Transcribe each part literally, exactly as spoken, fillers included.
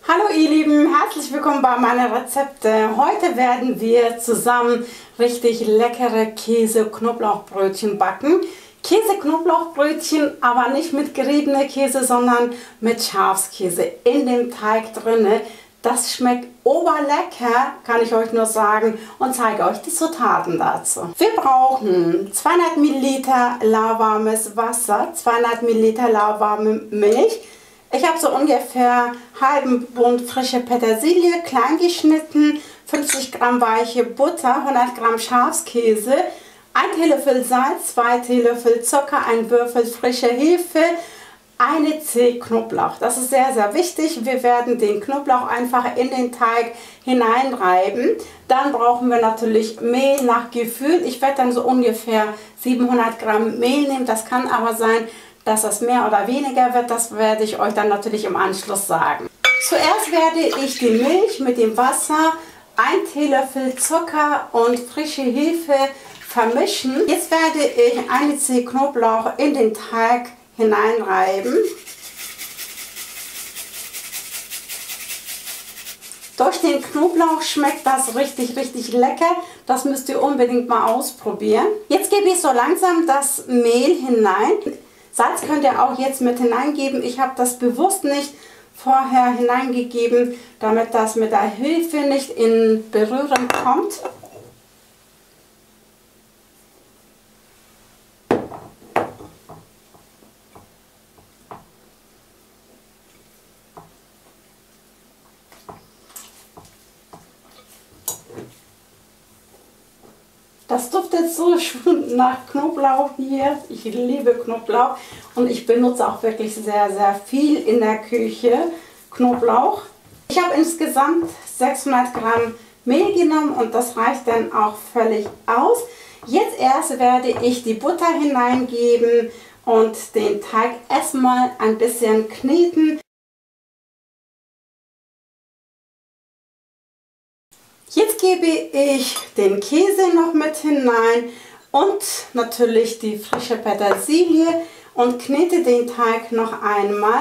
Hallo ihr Lieben, herzlich willkommen bei meinen Rezepte. Heute werden wir zusammen richtig leckere Käse-Knoblauchbrötchen backen. Käse-Knoblauchbrötchen, aber nicht mit geriebener Käse, sondern mit Schafskäse in dem Teig drinne. Das schmeckt oberlecker, kann ich euch nur sagen, und zeige euch die Zutaten dazu. Wir brauchen zweihundert Milliliter lauwarmes Wasser, zweihundert Milliliter lauwarme Milch. Ich habe so ungefähr halben Bund frische Petersilie, klein geschnitten, fünfzig Gramm weiche Butter, hundert Gramm Schafskäse, ein Teelöffel Salz, zwei Teelöffel Zucker, ein Würfel frische Hefe, eine Zehe Knoblauch. Das ist sehr, sehr wichtig. Wir werden den Knoblauch einfach in den Teig hineinreiben. Dann brauchen wir natürlich Mehl nach Gefühl. Ich werde dann so ungefähr siebenhundert Gramm Mehl nehmen. Das kann aber sein, dass das mehr oder weniger wird. Das werde ich euch dann natürlich im Anschluss sagen. Zuerst werde ich die Milch mit dem Wasser, ein Teelöffel Zucker und frische Hefe vermischen. Jetzt werde ich eine Zehe Knoblauch in den Teig hineinreiben. Durch den Knoblauch schmeckt das richtig, richtig lecker. Das müsst ihr unbedingt mal ausprobieren. Jetzt gebe ich so langsam das Mehl hinein. Salz könnt ihr auch jetzt mit hineingeben. Ich habe das bewusst nicht vorher hineingegeben, damit das mit der Hefe nicht in Berührung kommt. Das duftet so schon nach Knoblauch hier. Ich liebe Knoblauch und ich benutze auch wirklich sehr, sehr viel in der Küche Knoblauch. Ich habe insgesamt sechshundert Gramm Mehl genommen und das reicht dann auch völlig aus. Jetzt erst werde ich die Butter hineingeben und den Teig erstmal ein bisschen kneten. Jetzt gebe ich den Käse noch mit hinein und natürlich die frische Petersilie und knete den Teig noch einmal.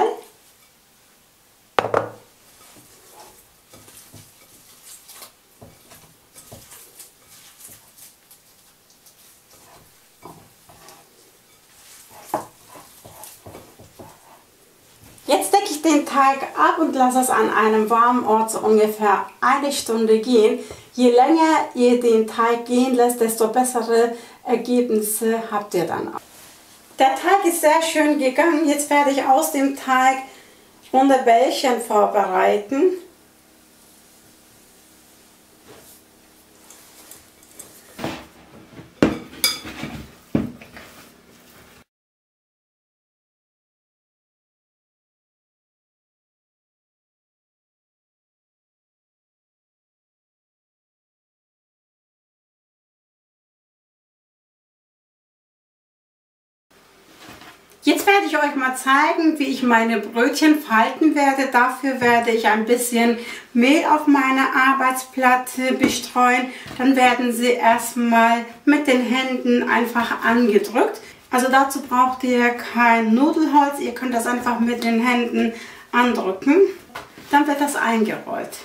Jetzt decke ich den Teig ab und lasse es an einem warmen Ort so ungefähr eine Stunde gehen. Je länger ihr den Teig gehen lässt, desto bessere Ergebnisse habt ihr dann auch. Der Teig ist sehr schön gegangen. Jetzt werde ich aus dem Teig runde Bällchen vorbereiten. Jetzt werde ich euch mal zeigen, wie ich meine Brötchen falten werde. Dafür werde ich ein bisschen Mehl auf meine Arbeitsplatte bestreuen. Dann werden sie erstmal mit den Händen einfach angedrückt. Also dazu braucht ihr kein Nudelholz. Ihr könnt das einfach mit den Händen andrücken. Dann wird das eingerollt.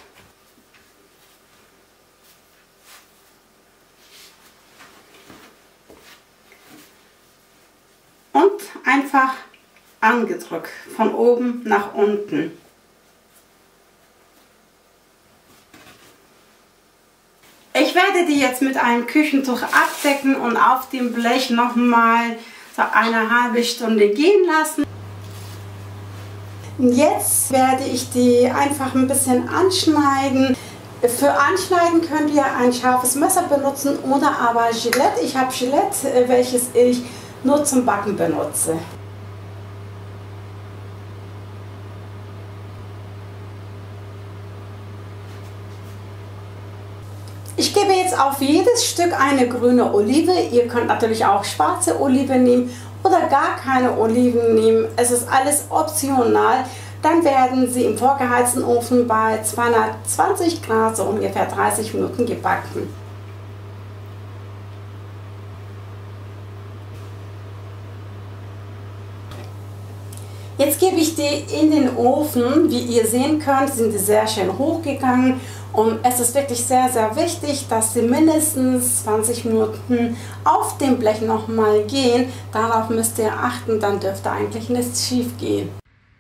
Und einfach angedrückt, von oben nach unten. Ich werde die jetzt mit einem Küchentuch abdecken und auf dem Blech nochmal so eine halbe Stunde gehen lassen. Jetzt werde ich die einfach ein bisschen anschneiden. Für Anschneiden könnt ihr ein scharfes Messer benutzen oder aber Gillette. Ich habe Gillette, welches ich nur zum Backen benutze. Ich gebe jetzt auf jedes Stück eine grüne Olive. Ihr könnt natürlich auch schwarze Olive nehmen oder gar keine Oliven nehmen. Es ist alles optional. Dann werden sie im vorgeheizten Ofen bei zweihundertzwanzig Grad so ungefähr dreißig Minuten gebacken. Jetzt gebe ich die in den Ofen. Wie ihr sehen könnt, sind die sehr schön hochgegangen. Und es ist wirklich sehr, sehr wichtig, dass sie mindestens zwanzig Minuten auf dem Blech nochmal gehen. Darauf müsst ihr achten, dann dürfte eigentlich nichts schief gehen.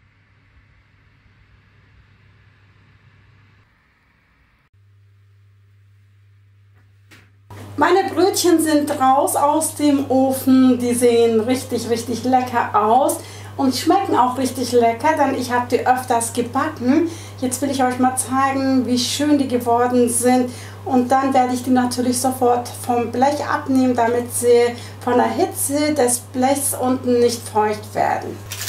Meine Brötchen sind raus aus dem Ofen. Die sehen richtig, richtig lecker aus. Und schmecken auch richtig lecker, denn ich habe die öfters gebacken. Jetzt will ich euch mal zeigen, wie schön die geworden sind. Und dann werde ich die natürlich sofort vom Blech abnehmen, damit sie von der Hitze des Blechs unten nicht feucht werden.